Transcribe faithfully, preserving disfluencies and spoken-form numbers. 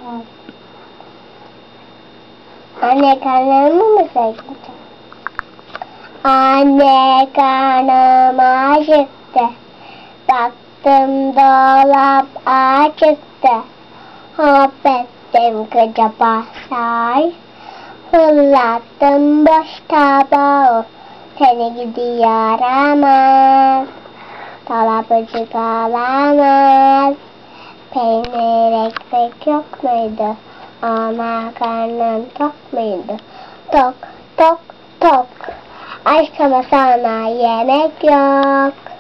Anne karnımı mı söyleyeceğim? Anne karnım acıktı. Baktım dolap açıktı. Hop ettim koca pastayı. Fırlattım boş tabağı. Seni gidi yaramaz. Dolapçı kalamaz. Peynir ekmek yok muydu? Ama karnın tok muydu? Tok tok tok. Aşkıma sana yemek yok.